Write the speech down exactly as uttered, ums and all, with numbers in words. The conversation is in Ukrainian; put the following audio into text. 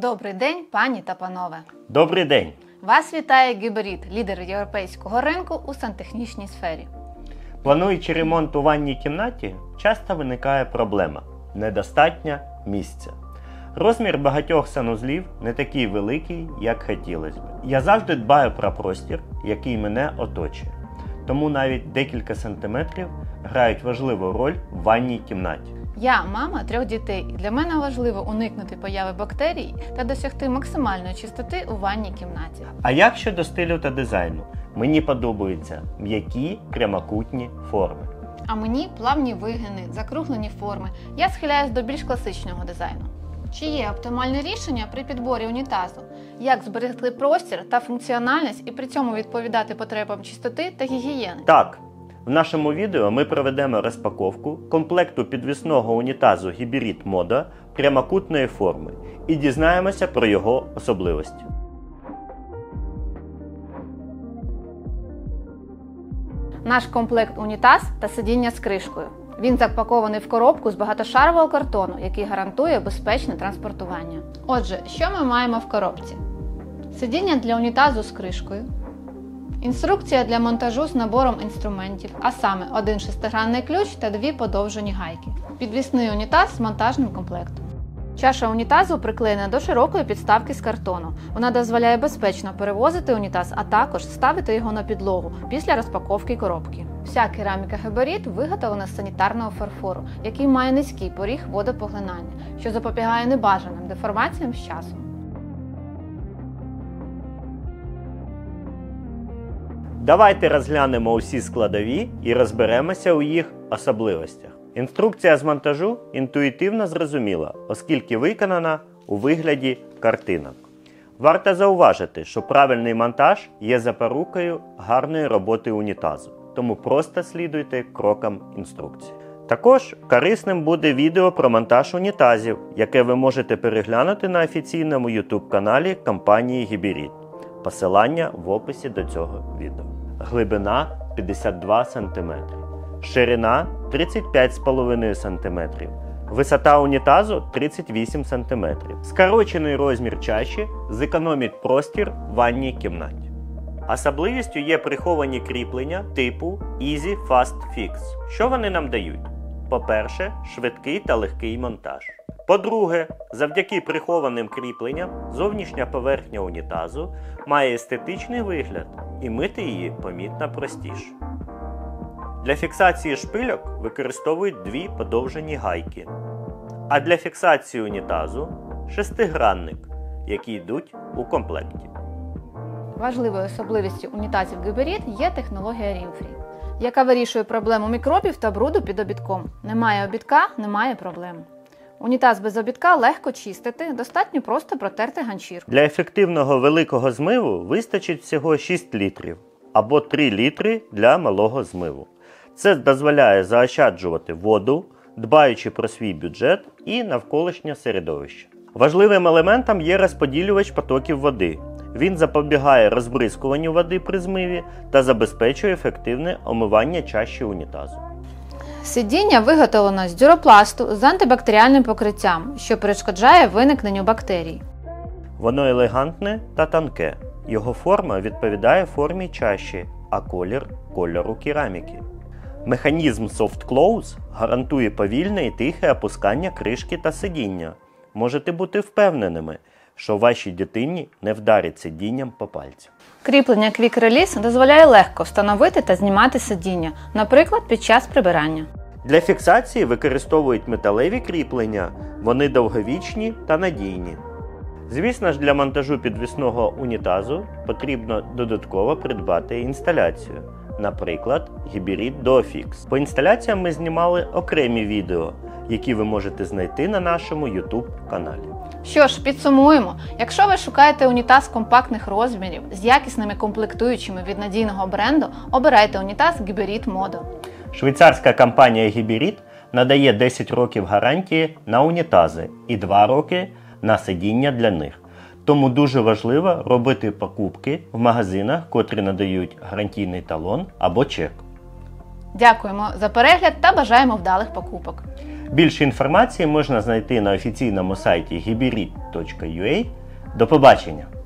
Добрий день, пані та панове! Добрий день! Вас вітає Гіберіт, лідер європейського ринку у сантехнічній сфері. Плануючи ремонт у ванній кімнаті, часто виникає проблема – недостатньо місця. Розмір багатьох санузлів не такий великий, як хотілося б. Я завжди дбаю про простір, який мене оточує. Тому навіть декілька сантиметрів грають важливу роль в ванній кімнаті. Я мама трьох дітей, і для мене важливо уникнути появи бактерій та досягти максимальної чистоти у ванній кімнаті. А як щодо стилю та дизайну? Мені подобаються м'які прямокутні форми. А мені плавні вигини, закруглені форми. Я схиляюсь до більш класичного дизайну. Чи є оптимальне рішення при підборі унітазу? Як зберегти простір та функціональність і при цьому відповідати потребам чистоти та гігієни? Так, в нашому відео ми проведемо розпаковку комплекту підвісного унітазу Гіберіт Modo прямокутної форми і дізнаємося про його особливості. Наш комплект унітаз та сидіння з кришкою. Він запакований в коробку з багатошарового картону, який гарантує безпечне транспортування. Отже, що ми маємо в коробці? Сидіння для унітазу з кришкою. Інструкція для монтажу з набором інструментів, а саме один шестигранний ключ та дві подовжені гайки. Підвісний унітаз з монтажним комплектом. Чаша унітазу приклеєна до широкої підставки з картону. Вона дозволяє безпечно перевозити унітаз, а також ставити його на підлогу після розпаковки коробки. Вся кераміка Гіберіт виготовлена з санітарного фарфору, який має низький поріг водопоглинання, що запобігає небажаним деформаціям з часом. Давайте розглянемо усі складові і розберемося у їх особливостях. Інструкція з монтажу інтуїтивно зрозуміла, оскільки виконана у вигляді картинок. Варто зауважити, що правильний монтаж є запорукою гарної роботи унітазу, тому просто слідуйте крокам інструкції. Також корисним буде відео про монтаж унітазів, яке ви можете переглянути на офіційному ютуб-каналі компанії Гіберіт. Посилання в описі до цього відео. Глибина п'ятдесят два сантиметри. Ширина тридцять п'ять цілих п'ять сантиметрів. Висота унітазу тридцять вісім сантиметрів. Скорочений розмір чаші зекономить простір в ванній кімнаті. Особливістю є приховані кріплення типу Easy Fast Fix. Що вони нам дають? По-перше, швидкий та легкий монтаж. По-друге, завдяки прихованим кріпленням зовнішня поверхня унітазу має естетичний вигляд і мити її помітно простіше. Для фіксації шпильок використовують дві подовжені гайки, а для фіксації унітазу – шестигранник, які йдуть у комплекті. Важливою особливістю унітазів Гіберіт є технологія Rim-Free, яка вирішує проблему мікробів та бруду під обідком. Немає обідка – немає проблем. Унітаз без обідка легко чистити, достатньо просто протерти ганчірку. Для ефективного великого змиву вистачить всього шість літрів, або три літри для малого змиву. Це дозволяє заощаджувати воду, дбаючи про свій бюджет і навколишнє середовище. Важливим елементом є розподілювач потоків води. Він запобігає розбризкуванню води при змиві та забезпечує ефективне омивання чаші унітазу. Сидіння виготовлено з дюропласту з антибактеріальним покриттям, що перешкоджає виникненню бактерій. Воно елегантне та тонке. Його форма відповідає формі чаші, а колір – кольору кераміки. Механізм Soft Close гарантує повільне і тихе опускання кришки та сидіння. Можете бути впевненими, що вашій дитині не вдарить сидінням по пальцю. Кріплення Quick Release дозволяє легко встановити та знімати сидіння, наприклад, під час прибирання. Для фіксації використовують металеві кріплення, вони довговічні та надійні. Звісно ж, для монтажу підвісного унітазу потрібно додатково придбати інсталяцію, наприклад, Гіберіт Duofix. По інсталяціям ми знімали окремі відео, які ви можете знайти на нашому ютуб-каналі. Що ж, підсумуємо. Якщо ви шукаєте унітаз компактних розмірів з якісними комплектуючими від надійного бренду, обирайте унітаз Гіберіт Modo. Швейцарська компанія Гіберіт надає десять років гарантії на унітази і два роки на сидіння для них. Тому дуже важливо робити покупки в магазинах, котрі надають гарантійний талон або чек. Дякуємо за перегляд та бажаємо вдалих покупок. Більше інформації можна знайти на офіційному сайті гіберіт точка ю а. До побачення!